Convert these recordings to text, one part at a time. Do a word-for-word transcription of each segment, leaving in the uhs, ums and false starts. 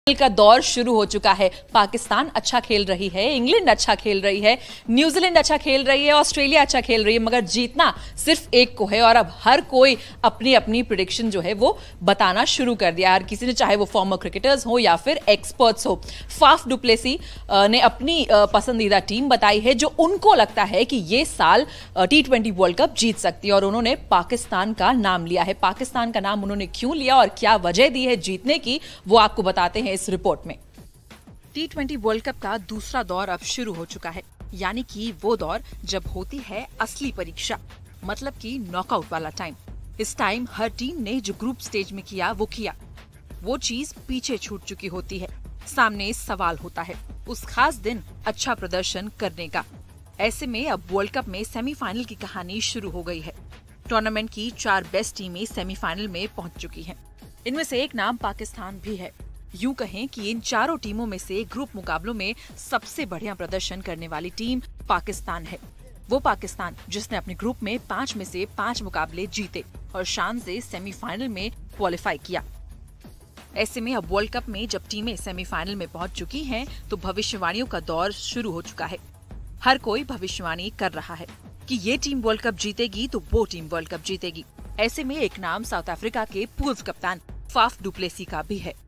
का दौर शुरू हो चुका है। पाकिस्तान अच्छा खेल रही है, इंग्लैंड अच्छा खेल रही है, न्यूजीलैंड अच्छा खेल रही है, ऑस्ट्रेलिया अच्छा खेल रही है, मगर जीतना सिर्फ एक को है। और अब हर कोई अपनी अपनी प्रेडिक्शन जो है वो बताना शुरू कर दिया। हर किसी ने, चाहे वो फॉर्मर क्रिकेटर्स हो या फिर एक्सपर्ट्स हो। फाफ डु प्लेसी ने अपनी पसंदीदा टीम बताई है जो उनको लगता है कि ये साल टी ट्वेंटी वर्ल्ड कप जीत सकती है, और उन्होंने पाकिस्तान का नाम लिया है। पाकिस्तान का नाम उन्होंने क्यों लिया और क्या वजह दी है जीतने की, वो आपको बताते हैं इस रिपोर्ट में। टी ट्वेंटी वर्ल्ड कप का दूसरा दौर अब शुरू हो चुका है, यानी कि वो दौर जब होती है असली परीक्षा, मतलब कि नॉकआउट वाला टाइम। इस टाइम हर टीम ने जो ग्रुप स्टेज में किया वो किया, वो चीज पीछे छूट चुकी होती है। सामने सवाल होता है उस खास दिन अच्छा प्रदर्शन करने का। ऐसे में अब वर्ल्ड कप में सेमीफाइनल की कहानी शुरू हो गई है। टूर्नामेंट की चार बेस्ट टीमें सेमीफाइनल में पहुंच चुकी हैं। इनमें से एक नाम पाकिस्तान भी है। यूं कहें कि इन चारों टीमों में से ग्रुप मुकाबलों में सबसे बढ़िया प्रदर्शन करने वाली टीम पाकिस्तान है। वो पाकिस्तान जिसने अपने ग्रुप में पांच में से पांच मुकाबले जीते और शान से सेमीफाइनल में क्वालिफाई किया। ऐसे में अब वर्ल्ड कप में जब टीमें सेमीफाइनल में पहुंच चुकी हैं, तो भविष्यवाणियों का दौर शुरू हो चुका है। हर कोई भविष्यवाणी कर रहा है कि ये टीम वर्ल्ड कप जीतेगी तो वो टीम वर्ल्ड कप जीतेगी। ऐसे में एक नाम साउथ अफ्रीका के पूर्व कप्तान फाफ डु प्लेसी का भी है।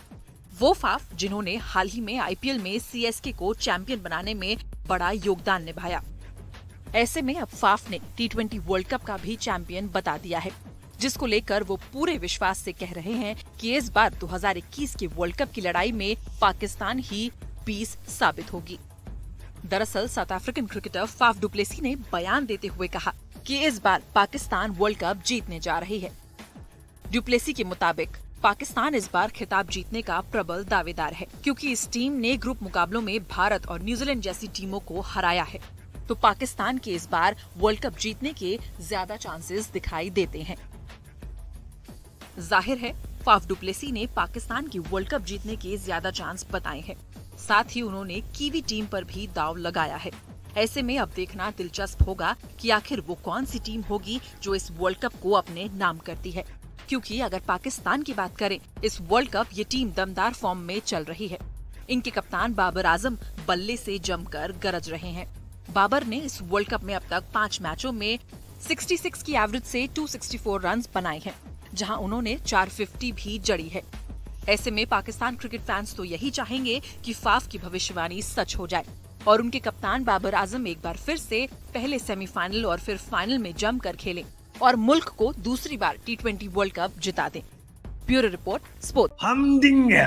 वो फाफ जिन्होंने हाल ही में आईपीएल में सीएसके को चैंपियन बनाने में बड़ा योगदान निभाया। ऐसे में अब फाफ ने टी ट्वेंटी वर्ल्ड कप का भी चैंपियन बता दिया है, जिसको लेकर वो पूरे विश्वास से कह रहे हैं कि इस बार दो हज़ार इक्कीस के वर्ल्ड कप की लड़ाई में पाकिस्तान ही पीस साबित होगी। दरअसल South African cricketer Faf du Plessis ने बयान देते हुए कहा कि इस बार पाकिस्तान वर्ल्ड कप जीतने जा रही है। डु प्लेसी के मुताबिक पाकिस्तान इस बार खिताब जीतने का प्रबल दावेदार है, क्योंकि इस टीम ने ग्रुप मुकाबलों में भारत और न्यूजीलैंड जैसी टीमों को हराया है। तो पाकिस्तान के इस बार वर्ल्ड कप जीतने के ज्यादा चांसेस दिखाई देते हैं। जाहिर है फाफ डु प्लेसी ने पाकिस्तान की वर्ल्ड कप जीतने के ज्यादा चांस बताए हैं। साथ ही उन्होंने कीवी टीम पर भी दाव लगाया है। ऐसे में अब देखना दिलचस्प होगा कि आखिर वो कौन सी टीम होगी जो इस वर्ल्ड कप को अपने नाम करती है, क्योंकि अगर पाकिस्तान की बात करें, इस वर्ल्ड कप ये टीम दमदार फॉर्म में चल रही है। इनके कप्तान बाबर आजम बल्ले से जमकर गरज रहे हैं। बाबर ने इस वर्ल्ड कप में अब तक पांच मैचों में छियासठ की एवरेज से दो सौ चौंसठ रन बनाए हैं, जहां उन्होंने चार सौ पचास भी जड़ी है। ऐसे में पाकिस्तान क्रिकेट फैंस तो यही चाहेंगे कि फाफ की भविष्यवाणी सच हो जाए और उनके कप्तान बाबर आजम एक बार फिर से पहले सेमीफाइनल और फिर फाइनल में जमकर खेलें और मुल्क को दूसरी बार टी ट्वेंटी वर्ल्ड कप जिता दें। Bureau report, sport. Humdinger.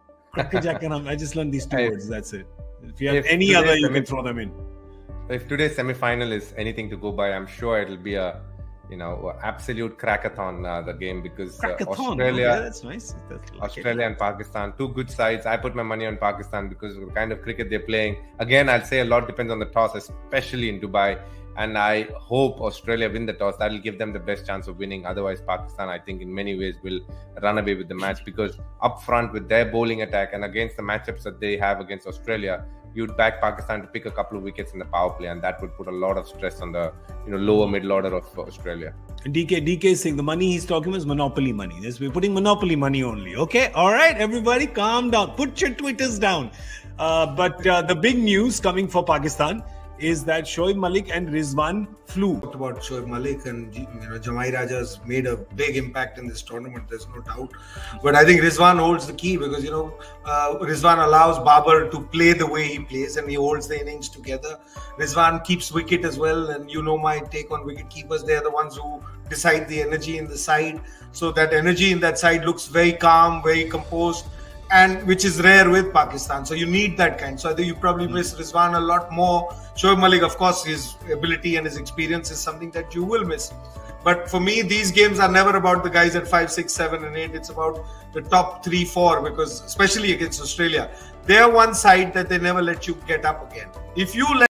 I just learned these two words. That's it. If you have if any other, you can throw them in. If today's semi-final is anything to go by, I'm sure it'll be a, you know, absolute crackathon uh, the game because uh, Australia, yeah, that's nice. That's okay. Australia and Pakistan, two good sides. I put my money on Pakistan because of the kind of cricket they're playing. Again, I'll say a lot depends on the toss, especially in Dubai. And I hope Australia win the toss. That'll give them the best chance of winning. Otherwise, Pakistan, I think, in many ways will run away with the match because up front with their bowling attack and against the matchups that they have against Australia, you'd back Pakistan to pick a couple of wickets in the power play, and that would put a lot of stress on the you know lower middle order of Australia. D K D K is saying the money he's talking about is monopoly money. Yes, we're putting monopoly money only. Okay, all right, everybody, calm down. Put your Twitters down. Uh, but uh, the big news coming for Pakistan is that Shoaib Malik and Rizwan flew. Talked about Shoaib Malik and you know Jamai Raja has made a big impact in this tournament. There's no doubt. But I think Rizwan holds the key because you know uh, Rizwan allows Babar to play the way he plays and he holds the innings together. Rizwan keeps wicket as well, and you know my take on wicket keepers. They are the ones who decide the energy in the side. So that energy in that side looks very calm, very composed, and which is rare with Pakistan. So you need that kind. So I think you probably miss Rizwan a lot more. Shoaib Malik, of course, his ability and his experience is something that you will miss. But for me, these games are never about the guys at five, six, seven, and eight. It's about the top three, four, because especially against Australia, they are one side that they never let you get up again. If you let